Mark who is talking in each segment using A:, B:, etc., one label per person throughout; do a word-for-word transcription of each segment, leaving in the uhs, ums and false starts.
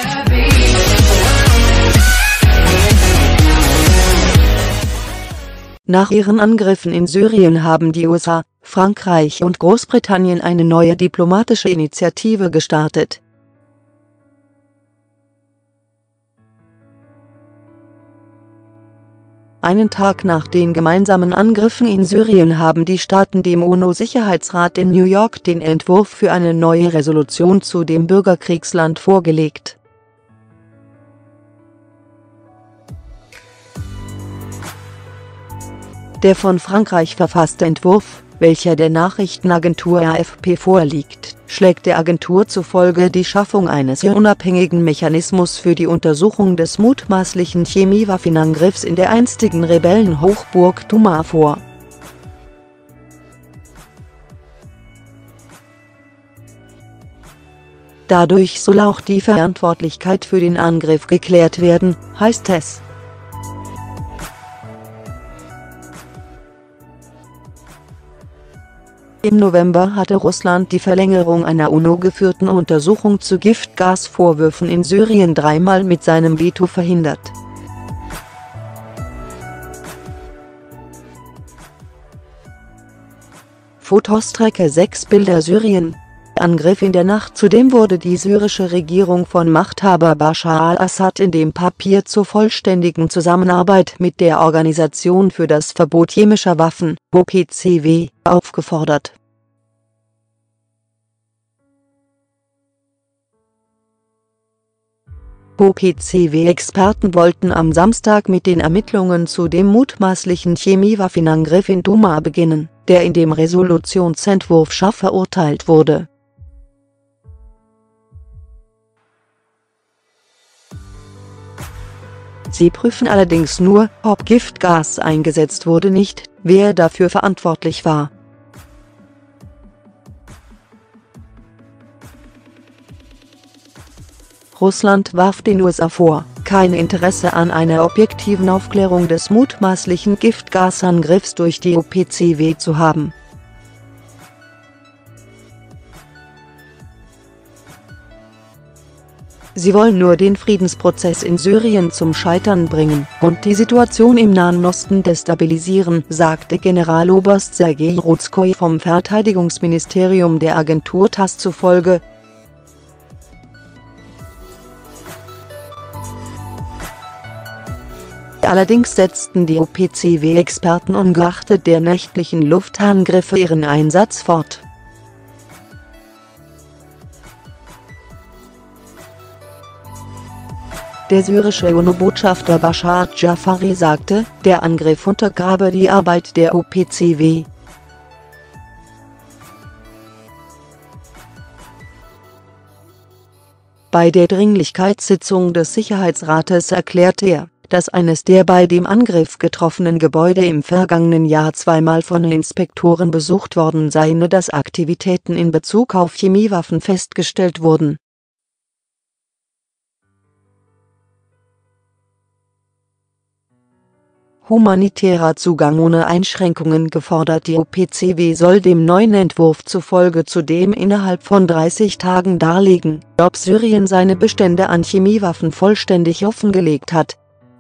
A: Nach ihren Angriffen in Syrien haben die U S A, Frankreich und Großbritannien eine neue diplomatische Initiative gestartet. Einen Tag nach den gemeinsamen Angriffen in Syrien haben die Staaten dem UNO-Sicherheitsrat in New York den Entwurf für eine neue Resolution zu dem Bürgerkriegsland vorgelegt. Der von Frankreich verfasste Entwurf, welcher der Nachrichtenagentur A F P vorliegt, schlägt der Agentur zufolge die Schaffung eines unabhängigen Mechanismus für die Untersuchung des mutmaßlichen Chemiewaffenangriffs in der einstigen Rebellenhochburg Douma vor. Dadurch soll auch die Verantwortlichkeit für den Angriff geklärt werden, heißt es. Im November hatte Russland die Verlängerung einer UNO-geführten Untersuchung zu Giftgasvorwürfen in Syrien dreimal mit seinem Veto verhindert. Fotostrecke sechs Bilder Syrien. Angriff in der Nacht. Zudem wurde die syrische Regierung von Machthaber Bashar al-Assad in dem Papier zur vollständigen Zusammenarbeit mit der Organisation für das Verbot chemischer Waffen, O P C W, aufgefordert. O P C W-Experten wollten am Samstag mit den Ermittlungen zu dem mutmaßlichen Chemiewaffenangriff in Douma beginnen, der in dem Resolutionsentwurf scharf verurteilt wurde. Sie prüfen allerdings nur, ob Giftgas eingesetzt wurde, nicht, wer dafür verantwortlich war. Russland warf den U S A vor, kein Interesse an einer objektiven Aufklärung des mutmaßlichen Giftgasangriffs durch die O P C W zu haben. Sie wollen nur den Friedensprozess in Syrien zum Scheitern bringen und die Situation im Nahen Osten destabilisieren, sagte Generaloberst Sergei Rudskoy vom Verteidigungsministerium der Agentur TASS zufolge. Allerdings setzten die O P C W-Experten ungeachtet der nächtlichen Luftangriffe ihren Einsatz fort. Der syrische UNO-Botschafter Bashar Jafari sagte, der Angriff untergrabe die Arbeit der O P C W. Bei der Dringlichkeitssitzung des Sicherheitsrates erklärte er, dass eines der bei dem Angriff getroffenen Gebäude im vergangenen Jahr zweimal von Inspektoren besucht worden sei, nur dass Aktivitäten in Bezug auf Chemiewaffen festgestellt wurden. Humanitärer Zugang ohne Einschränkungen gefordert. Die O P C W soll dem neuen Entwurf zufolge zudem innerhalb von dreißig Tagen darlegen, ob Syrien seine Bestände an Chemiewaffen vollständig offengelegt hat.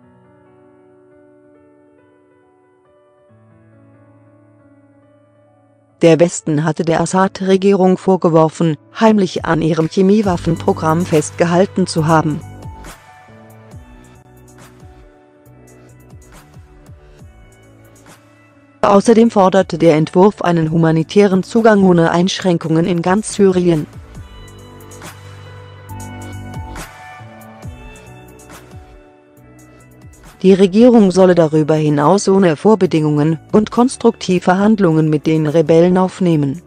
A: Der Westen hatte der Assad-Regierung vorgeworfen, heimlich an ihrem Chemiewaffenprogramm festgehalten zu haben. Außerdem forderte der Entwurf einen humanitären Zugang ohne Einschränkungen in ganz Syrien. Die Regierung solle darüber hinaus ohne Vorbedingungen und konstruktiv Verhandlungen mit den Rebellen aufnehmen.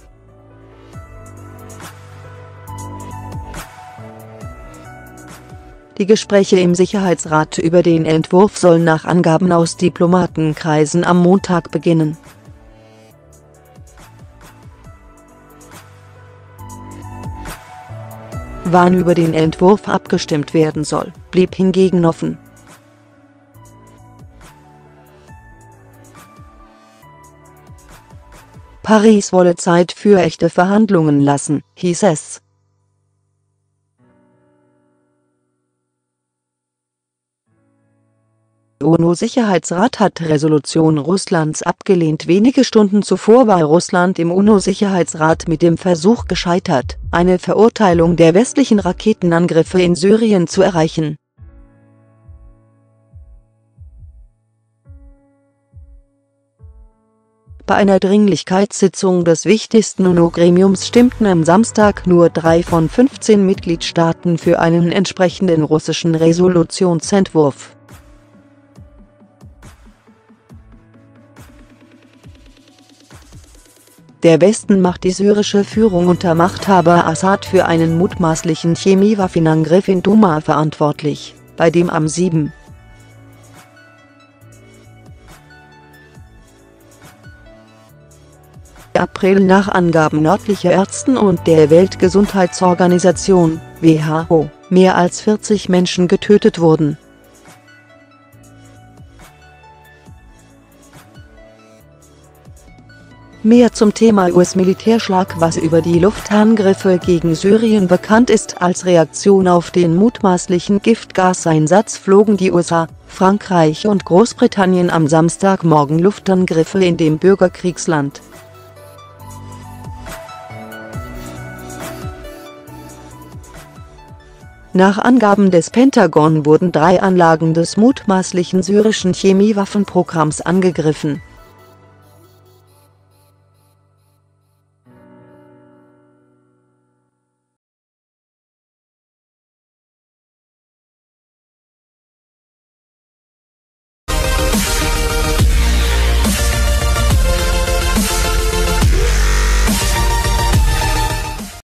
A: Die Gespräche im Sicherheitsrat über den Entwurf sollen nach Angaben aus Diplomatenkreisen am Montag beginnen. Wann über den Entwurf abgestimmt werden soll, blieb hingegen offen. Paris wolle Zeit für echte Verhandlungen lassen, hieß es. Der U N O-Sicherheitsrat hat Resolution Russlands abgelehnt. Wenige Stunden zuvor war Russland im U N O-Sicherheitsrat mit dem Versuch gescheitert, eine Verurteilung der westlichen Raketenangriffe in Syrien zu erreichen. Bei einer Dringlichkeitssitzung des wichtigsten U N O-Gremiums stimmten am Samstag nur drei von fünfzehn Mitgliedstaaten für einen entsprechenden russischen Resolutionsentwurf. Der Westen macht die syrische Führung unter Machthaber Assad für einen mutmaßlichen Chemiewaffenangriff in Duma verantwortlich, bei dem am siebten April nach Angaben örtlicher Ärzten und der Weltgesundheitsorganisation, W H O, mehr als vierzig Menschen getötet wurden. Mehr zum Thema U S-Militärschlag. Was über die Luftangriffe gegen Syrien bekannt ist: Als Reaktion auf den mutmaßlichen Giftgaseinsatz flogen die U S A, Frankreich und Großbritannien am Samstagmorgen Luftangriffe in dem Bürgerkriegsland. Nach Angaben des Pentagon wurden drei Anlagen des mutmaßlichen syrischen Chemiewaffenprogramms angegriffen.